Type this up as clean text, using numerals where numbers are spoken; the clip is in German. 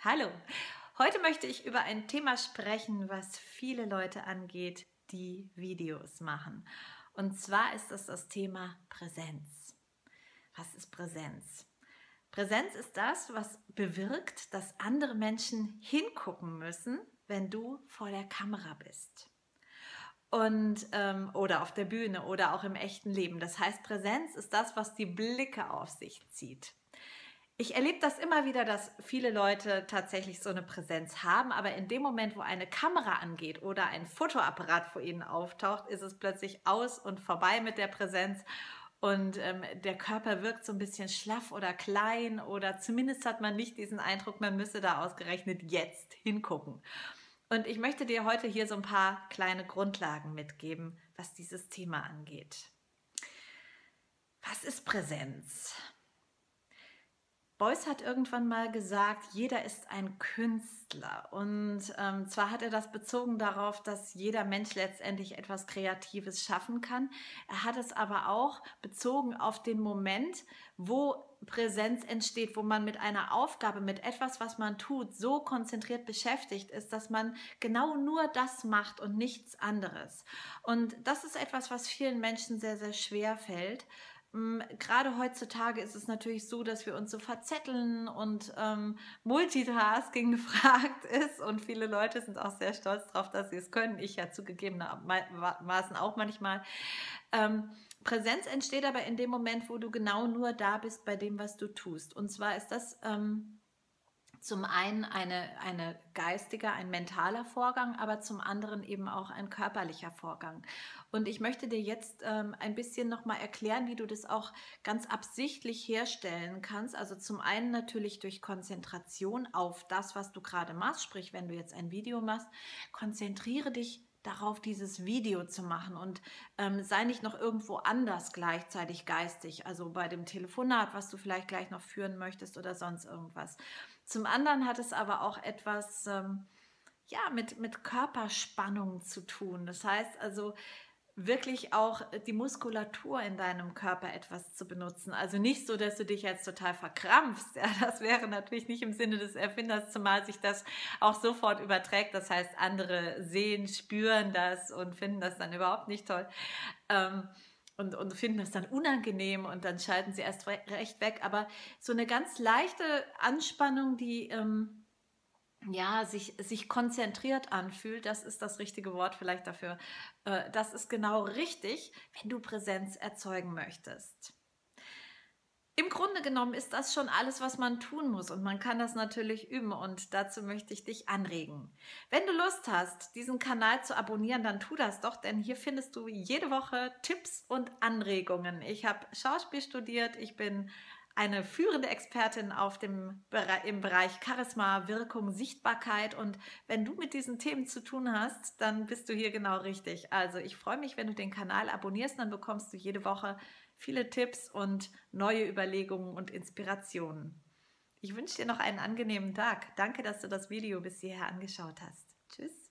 Hallo, heute möchte ich über ein Thema sprechen, was viele Leute angeht, die Videos machen. Und zwar ist das Thema Präsenz. Was ist Präsenz? Präsenz ist das, was bewirkt, dass andere Menschen hingucken müssen, wenn du vor der Kamera bist. Oder auf der Bühne oder auch im echten Leben. Das heißt, Präsenz ist das, was die Blicke auf sich zieht. Ich erlebe das immer wieder, dass viele Leute tatsächlich so eine Präsenz haben, aber in dem Moment, wo eine Kamera angeht oder ein Fotoapparat vor ihnen auftaucht, ist es plötzlich aus und vorbei mit der Präsenz und der Körper wirkt so ein bisschen schlaff oder klein oder zumindest hat man nicht diesen Eindruck, man müsse da ausgerechnet jetzt hingucken. Und ich möchte dir heute hier so ein paar kleine Grundlagen mitgeben, was dieses Thema angeht. Was ist Präsenz? Beuys hat irgendwann mal gesagt, jeder ist ein Künstler. Und zwar hat er das bezogen darauf, dass jeder Mensch letztendlich etwas Kreatives schaffen kann. Er hat es aber auch bezogen auf den Moment, wo Präsenz entsteht, wo man mit einer Aufgabe, mit etwas, was man tut, so konzentriert beschäftigt ist, dass man genau nur das macht und nichts anderes. Und das ist etwas, was vielen Menschen sehr, sehr schwer fällt. Gerade heutzutage ist es natürlich so, dass wir uns so verzetteln und Multitasking gefragt ist und viele Leute sind auch sehr stolz darauf, dass sie es können. Ich ja zugegebenermaßen auch manchmal. Präsenz entsteht aber in dem Moment, wo du genau nur da bist bei dem, was du tust. Und zwar ist das zum einen eine geistiger, ein mentaler Vorgang, aber zum anderen eben auch ein körperlicher Vorgang. Und ich möchte dir jetzt ein bisschen nochmal erklären, wie du das auch ganz absichtlich herstellen kannst. Also zum einen natürlich durch Konzentration auf das, was du gerade machst. Sprich, wenn du jetzt ein Video machst, konzentriere dich darauf, dieses Video zu machen und sei nicht noch irgendwo anders gleichzeitig geistig, also bei dem Telefonat, was du vielleicht gleich noch führen möchtest oder sonst irgendwas. Zum anderen hat es aber auch etwas mit Körperspannung zu tun. Das heißt also wirklich auch die Muskulatur in deinem Körper etwas zu benutzen. Also nicht so, dass du dich jetzt total verkrampfst. Ja, das wäre natürlich nicht im Sinne des Erfinders, zumal sich das auch sofort überträgt. Das heißt, andere sehen, spüren das und finden das dann überhaupt nicht toll. Und finden das dann unangenehm und dann schalten sie erst recht weg. Aber so eine ganz leichte Anspannung, die sich konzentriert anfühlt, das ist das richtige Wort vielleicht dafür. Das ist genau richtig, wenn du Präsenz erzeugen möchtest. Im Grunde genommen ist das schon alles, was man tun muss und man kann das natürlich üben und dazu möchte ich dich anregen. Wenn du Lust hast, diesen Kanal zu abonnieren, dann tu das doch, denn hier findest du jede Woche Tipps und Anregungen. Ich habe Schauspiel studiert, ich bin eine führende Expertin im Bereich Charisma, Wirkung, Sichtbarkeit und wenn du mit diesen Themen zu tun hast, dann bist du hier genau richtig. Also ich freue mich, wenn du den Kanal abonnierst, dann bekommst du jede Woche viele Tipps und neue Überlegungen und Inspirationen. Ich wünsche dir noch einen angenehmen Tag. Danke, dass du das Video bis hierher angeschaut hast. Tschüss.